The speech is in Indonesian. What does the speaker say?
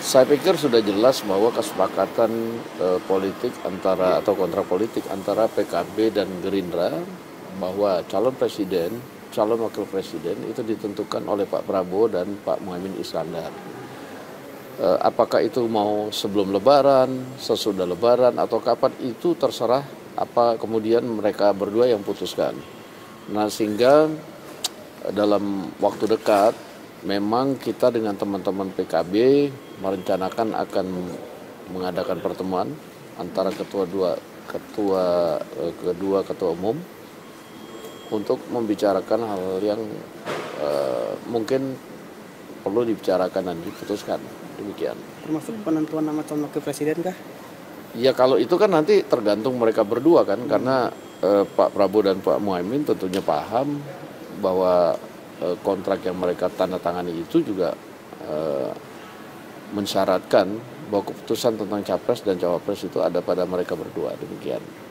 Saya pikir sudah jelas bahwa kesepakatan politik antara atau kontrak politik antara PKB dan Gerindra bahwa calon presiden, calon wakil presiden itu ditentukan oleh Pak Prabowo dan Pak Muhaimin Iskandar. Apakah itu mau sebelum Lebaran, sesudah Lebaran, atau kapan itu terserah apa kemudian mereka berdua yang putuskan. Nah, sehingga dalam waktu dekat memang kita dengan teman-teman PKB merencanakan akan mengadakan pertemuan antara kedua ketua umum untuk membicarakan hal yang mungkin perlu dibicarakan dan diputuskan. Demikian. Termasuk penentuan nama calon wakil presiden kah? Ya kalau itu kan nanti tergantung mereka berdua kan, karena Pak Prabowo dan Pak Muhaimin tentunya paham bahwa kontrak yang mereka tanda tangani itu juga mensyaratkan bahwa keputusan tentang capres dan cawapres itu ada pada mereka berdua. Demikian.